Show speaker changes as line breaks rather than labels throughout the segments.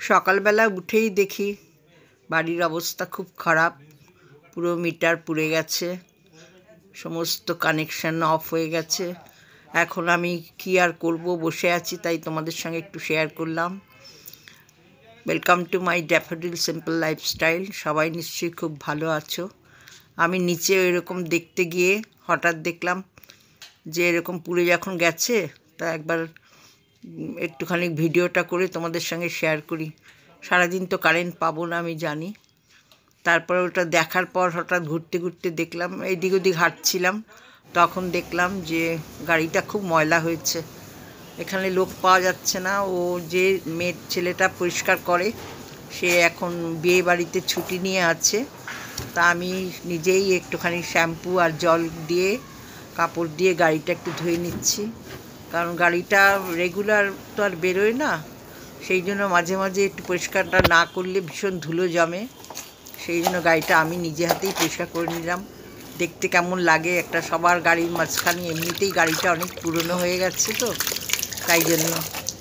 সকালবেলা উঠেই দেখি বাড়ির অবস্থা খুব খারাপ, পুরো মিটার পুড়ে গেছে, সমস্ত কানেকশান অফ হয়ে গেছে। এখন আমি কী আর করব, বসে আছি, তাই তোমাদের সঙ্গে একটু শেয়ার করলাম। Welcome to my Daffodil simple lifestyle. সবাই নিশ্চয়ই খুব ভালো আছো। আমি নিচে এরকম দেখতে গিয়ে হঠাৎ দেখলাম যে এরকম পুড়ে যখন গেছে, তা একবার একটুখানি ভিডিওটা করে তোমাদের সঙ্গে শেয়ার করি। সারাদিন তো কারেন্ট পাবো না আমি জানি। তারপরে ওটা দেখার পর হঠাৎ ঘুরতে ঘুরতে দেখলাম, এদিক ওদিক হাঁটছিলাম, তখন দেখলাম যে গাড়িটা খুব ময়লা হয়েছে। এখানে লোক পাওয়া যাচ্ছে না। ও যে ছেলেটা পরিষ্কার করে সে এখন বিয়ে বাড়িতে ছুটি নিয়ে আছে। তা আমি নিজেই একটুখানি শ্যাম্পু আর জল দিয়ে কাপড় দিয়ে গাড়িটা একটু ধুয়ে নিচ্ছি, কারণ গাড়িটা রেগুলার তো আর বেরোয় না, সেই জন্য মাঝে মাঝে একটু পরিষ্কারটা না করলে ভীষণ ধুলো জমে। সেই জন্য গাড়িটা আমি নিজে হাতেই পরিষ্কার করে নিলাম। দেখতে কেমন লাগে একটা সবার গাড়ির মাঝখানে, এমনিতেই গাড়িটা অনেক পুরনো হয়ে গেছে তো, তাই জন্য।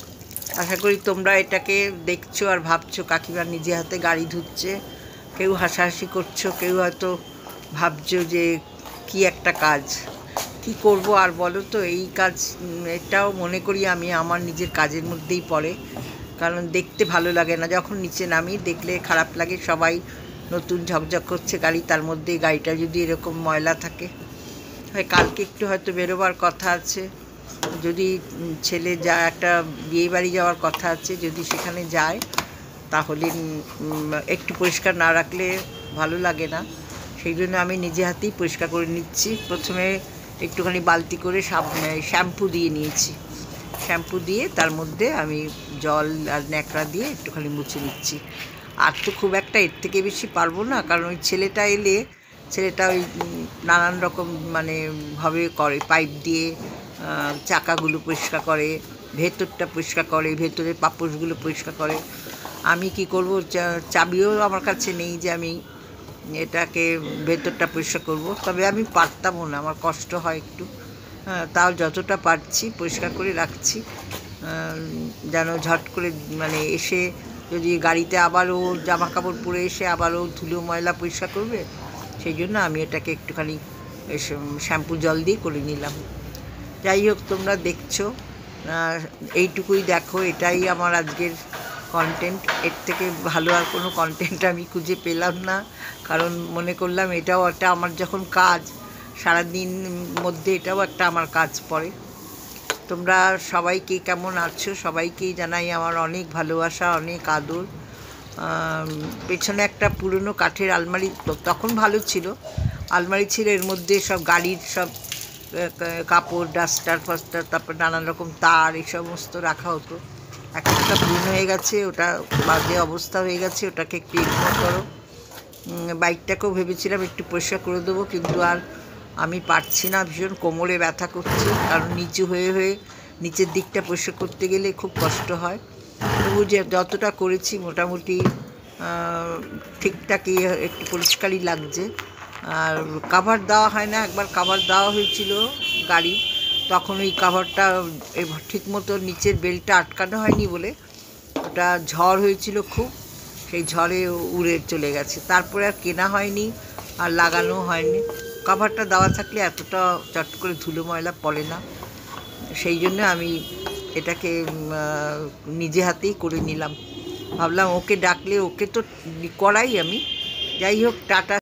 আশা করি তোমরা এটাকে দেখছো আর ভাবছো কাকিমা নিজে হাতে গাড়ি ধুচ্ছে। কেউ হাসাহাসি করছো, কেউ হয়তো ভাবছো যে কি একটা কাজ, কি করব আর বলো তো। এই কাজ, এটাও মনে করি আমি আমার নিজের কাজের মধ্যেই পড়ে, কারণ দেখতে ভালো লাগে না। যখন নিচে নামি দেখলে খারাপ লাগে, সবাই নতুন ঝকঝক করছে গাড়ি, তার মধ্যে গাড়িটা যদি এরকম ময়লা থাকে। কালকে একটু হয়তো বেরোবার কথা আছে, যদি ছেলে একটা বিয়ে বাড়ি যাওয়ার কথা আছে, যদি সেখানে যায় তাহলে একটু পরিষ্কার না রাখলে ভালো লাগে না। সেই জন্য আমি নিজে হাতেই পরিষ্কার করে নিচ্ছি। প্রথমে একটুখানি বালতি করে শ্যাম্পু দিয়ে নিয়েছি, শ্যাম্পু দিয়ে তার মধ্যে আমি জল আর ন্যাকড়া দিয়ে একটুখানি মুছে নিচ্ছি। আর তো খুব একটা এর থেকে বেশি পারবো না, কারণ ওই ছেলেটা এলে ছেলেটা ওই নানান রকম ভাবে করে, পাইপ দিয়ে চাকাগুলো পরিষ্কার করে, ভেতরটা পরিষ্কার করে, ভেতরের পাপোশগুলো পরিষ্কার করে। আমি কি করব, চাবিও আমার কাছে নেই যে আমি এটাকে ভেতরটা পরিষ্কার করব। তবে আমি পারতামও না, আমার কষ্ট হয় একটু। তাও যতটা পারছি পরিষ্কার করে রাখছি, যেন ঝট করে এসে যদি গাড়িতে আবারও জামা কাপড় পরে এসে আবারও ধুলো ময়লা পরিষ্কার করবে, সেই জন্য আমি এটাকে একটুখানি শ্যাম্পু জল দিয়ে করে নিলাম। যাই হোক, তোমরা দেখছো, এইটুকুই দেখো, এটাই আমার আজকের কন্টেন্ট। এর থেকে ভালো আর কোনো কন্টেন্ট আমি খুঁজে পেলাম না, কারণ মনে করলাম এটাও একটা আমার যখন কাজ, সারাদিন মধ্যে এটাও একটা আমার কাজ পড়ে। তোমরা সবাই কে কেমন আছো, সবাইকেই জানাই আমার অনেক ভালোবাসা, অনেক আদর। পেছনে একটা পুরনো কাঠের আলমারি, তখন ভালো ছিল, আলমারি ছিল, এর মধ্যে সব গাড়ির সব কাপড়, ডাস্টার ফাস্টার, তারপর নানান রকম তার, এই সমস্ত রাখা হতো। এখন ওটা পুরনো হয়ে গেছে, ওটা বাজে অবস্থা হয়ে গেছে, ওটাকে একটু ইগনোর করো। বাইকটাকেও ভেবেছিলাম একটু পরিষ্কার করে দেবো, কিন্তু আর আমি পারছি না, ভীষণ কোমরে ব্যথা করছে, কারণ নিচু হয়ে হয়ে নিচের দিকটা পরিষ্কার করতে গেলে খুব কষ্ট হয়। তবু যে যতটা করেছি মোটামুটি ঠিকঠাকই, একটু পরিষ্কারই লাগছে। আর কাভার দেওয়া হয় না, একবার কাভার দেওয়া হয়েছিল গাড়ি, তখন ওই কাভারটা ঠিক মতো নিচের বেল্টটা আটকানো হয়নি বলে ওটা ঝড় হয়েছিল খুব, সেই ঝড়ে উড়ে চলে গেছে। তারপরে আর কেনা হয়নি আর লাগানো হয়নি। কাভারটা দেওয়া থাকলে এতটা চট করে ধুলো ময়লা পড়ে না, সেই জন্য আমি এটাকে নিজে হাতেই করে নিলাম। ভাবলাম ওকে ডাকলে, ওকে তো করাই আমি। যাই হোক, টাটা।